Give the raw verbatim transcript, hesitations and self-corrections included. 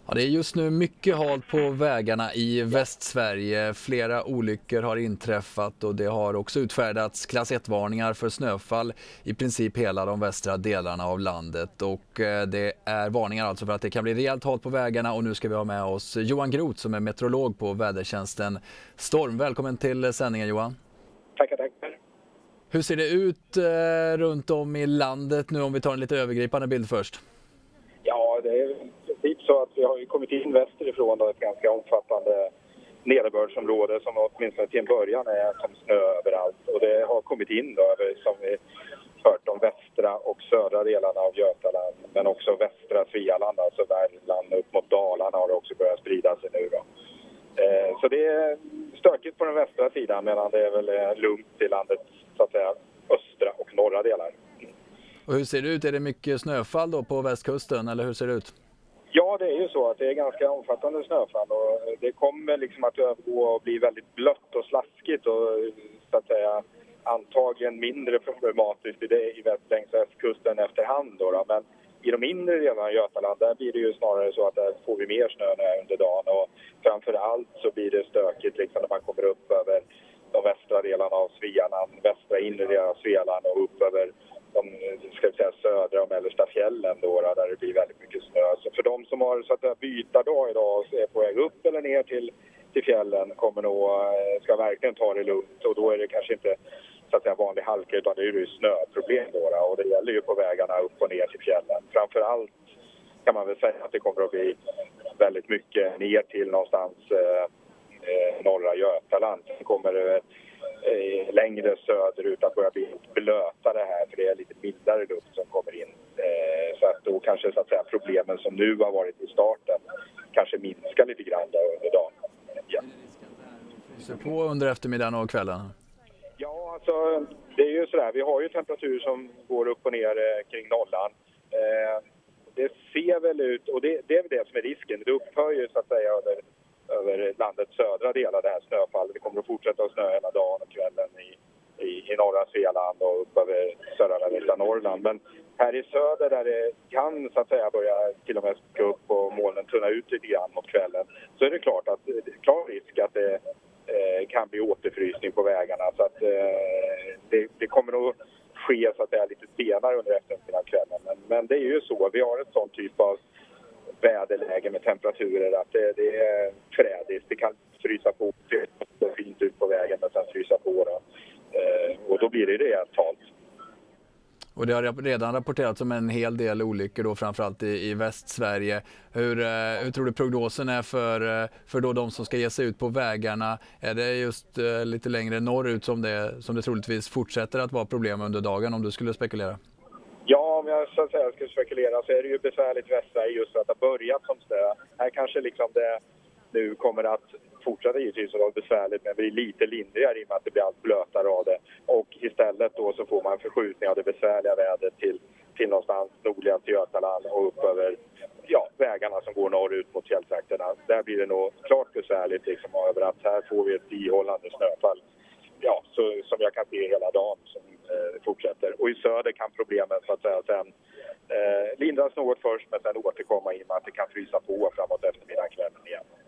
Ja, det är just nu mycket halt på vägarna i Västsverige. Flera olyckor har inträffat och det har också utfärdats klass ett-varningar för snöfall i princip hela de västra delarna av landet. Och det är varningar alltså för att det kan bli rejält halt på vägarna, och nu ska vi ha med oss Johan Groth som är meteorolog på vädertjänsten Storm. Välkommen till sändningen, Johan. Tackar, tackar. Hur ser det ut eh, runt om i landet nu, om vi tar en lite övergripande bild först? Ja, det är typ så att vi har ju kommit in västerifrån då, ett ganska omfattande nederbördsområde som åtminstone till en början är som snö överallt. Och det har kommit in då, som vi hört, de västra och södra delarna av Götaland, men också västra Svealand, alltså Värmland upp mot Dalarna har det också börjat sprida sig nu då. Eh, så det är stökigt på den västra sidan, medan det är väl lugnt i landet, så att säga, östra och norra delar. Och hur ser det ut? Är det mycket snöfall då på västkusten, eller hur ser det ut? Ja, det är ju så att det är ganska omfattande snöfall, och det kommer liksom att övergå och bli väldigt blött och slaskigt och så att säga antagligen mindre problematiskt i det i väst, längs västkusten efterhand då, då. Men i de inre delarna av Götaland, där blir det ju snarare så att där får vi mer snö under dagen, och framförallt så blir det stökigt liksom när man kommer upp över de västra delarna av Svealand, västra inre delarna av Svealand och upp över de ska säga, södra och mellersta fjällen då, där det blir väldigt mycket snö. Så för de som har så att säga, byta dag idag och är på väg upp eller ner till, till fjällen kommer nog, ska verkligen ta det lugnt, och då är det kanske inte så att säga vanlig halka, utan det är ju snöproblem då, och det gäller ju på vägarna upp och ner till fjällen. Framförallt kan man väl säga att det kommer att bli väldigt mycket ner till någonstans eh, norra Götaland. Det kommer det eh, längre söderut att börja bli blötare här, för det är lite mildare luft som kommer in. Eh, så att då kanske så att säga problemen som nu har varit i starten kanske minskar lite grann där under dagen. Ja. Så på under eftermiddagen och kvällen? Ja, alltså det är ju sådär. Vi har ju temperatur som går upp och ner eh, kring nollan. Eh, det ser väl ut, och det, det är väl det som är risken. Det upphör ju så att säga över, över landets södra delar, det här snöfallet. Det kommer att fortsätta att snö hela dagen och kvällen i, i, i norra Svealand och upp över södra västra Norrland. Men här i söder där det kan så att säga börja till och med gå upp och molnen tunna ut lite grann mot kvällen, så är det klart att det är klar risk att det kan bli återfrysning på vägarna, så att eh, det, det kommer att ske så att det är lite senare under eftermiddagen kvällen. Men, men det är ju så, vi har ett sån typ av väderläge med temperaturer att det, det är frädigt. Det kan frysa på, det är fint ut på vägen, men sen frysa på då. Eh, och då blir det rejält halt. Och det har redan rapporterats om en hel del olyckor då, framförallt i, i Västsverige. Hur, eh, hur tror du prognosen är för, eh, för då de som ska ge sig ut på vägarna? Är det just eh, lite längre norrut som det, som det troligtvis fortsätter att vara problem under dagen, om du skulle spekulera? Ja, om jag så att säga skulle spekulera så är det ju besvärligt Västsverige just för att det har börjat som snö. Här kanske liksom det nu kommer att fortsätta givetvis att vara besvärligt, men blir lite lindrigare i och med att det blir allt blötare av det. Och istället då så får man en förskjutning av det besvärliga vädret till, till någonstans nordliga till Götaland och upp över ja, vägarna som går norrut mot fjälltrakterna. Där blir det nog klart besvärligt liksom, över att här får vi ett ihållande snöfall. Ja, så, som jag kan se hela dagen som eh, fortsätter. Och i söder kan problemen så att säga sen eh, lindras något först, men sen återkomma i och med att det kan frysa på framåt eftermiddagen kvällen igen.